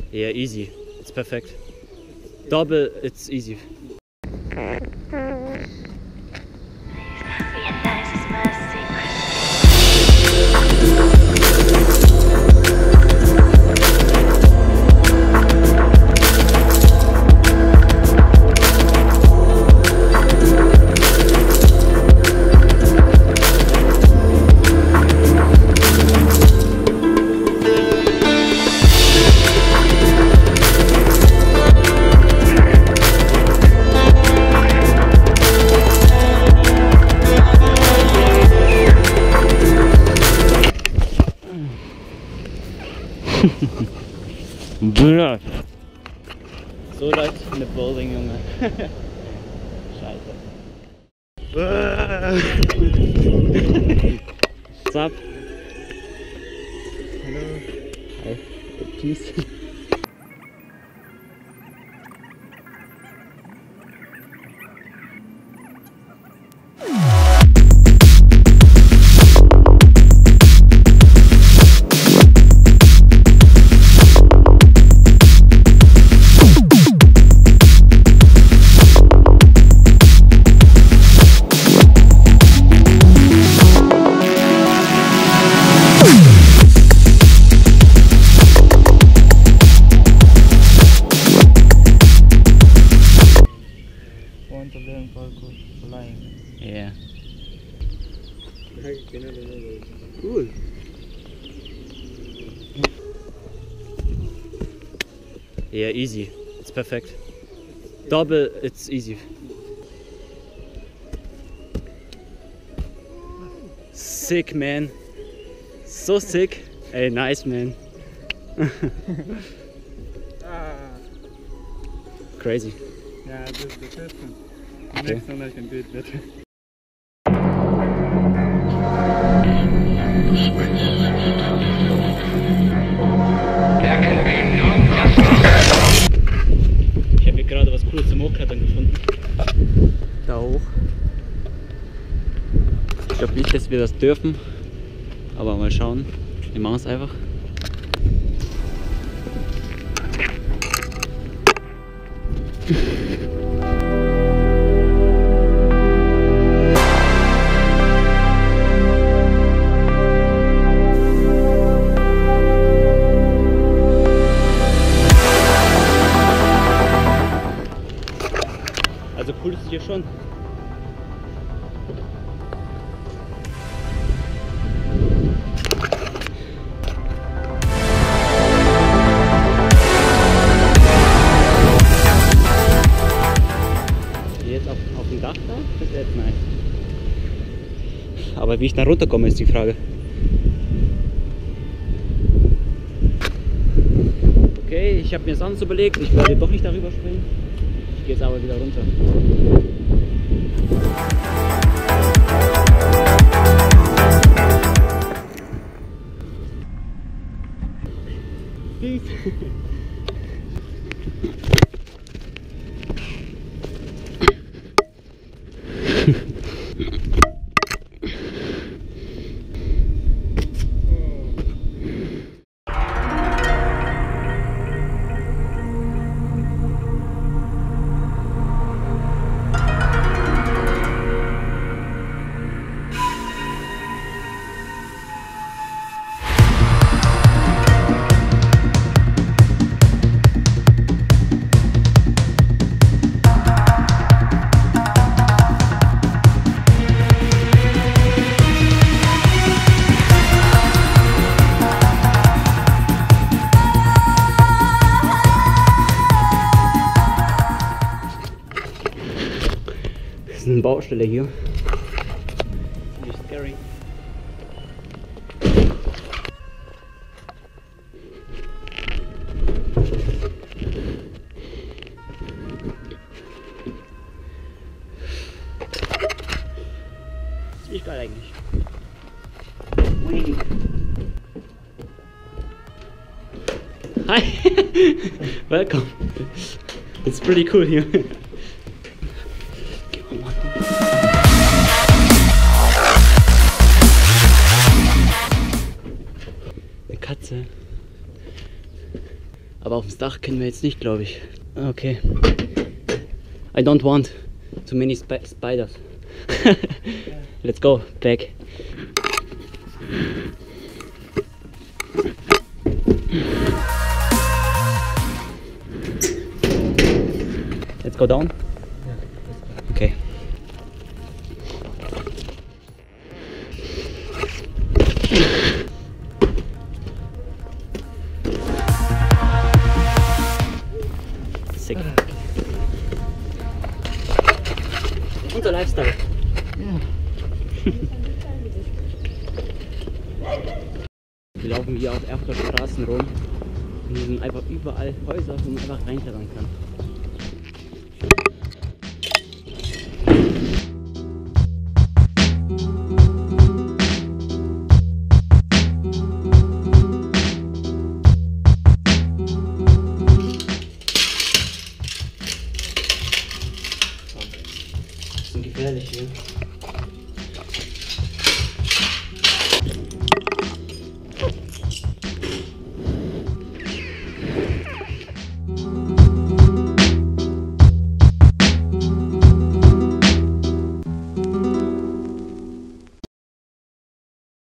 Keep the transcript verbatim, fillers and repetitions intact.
Yeah, easy. It's perfect. Double, it's easy. So leicht in der Bowling, Junge. Scheiße. What's up? Hallo. Hi. Peace. Want to learn parkour flying? Yeah. Cool. Yeah, easy. It's perfect. Double, it's easy. Sick, man. So sick. Hey, nice, man. Ah. Crazy. Yeah, this is the first one. The Okay. next one I can do it better. Ich habe mir gerade was Cooles zum Hochklettern gefunden. Da hoch. Ich glaube nicht, dass wir das dürfen, aber mal schauen. Wir machen es einfach. Also cool ist es hier schon. Jetzt auf, auf dem Dach da, das wäre jetzt nice. Aber wie ich da runterkomme, ist die Frage. Okay, ich habe mir das anders überlegt, ich werde doch nicht darüber springen. Ich gehe jetzt aber wieder runter. Peace. Das ist eine Baustelle hier. Ziemlich scary. Ziemlich geil eigentlich. Hi! Welcome! It's pretty cool here. Eine Katze. Aber aufs Dach können wir jetzt nicht, glaube ich. Okay. I don't want too many sp spiders. Let's go back. Let's go down. Okay. Sick. Unser Lifestyle. Wir laufen hier auf Erfurter Straßen rum. Und hier sind einfach überall Häuser, wo man einfach reinklettern kann. Das ist gefährlich hier.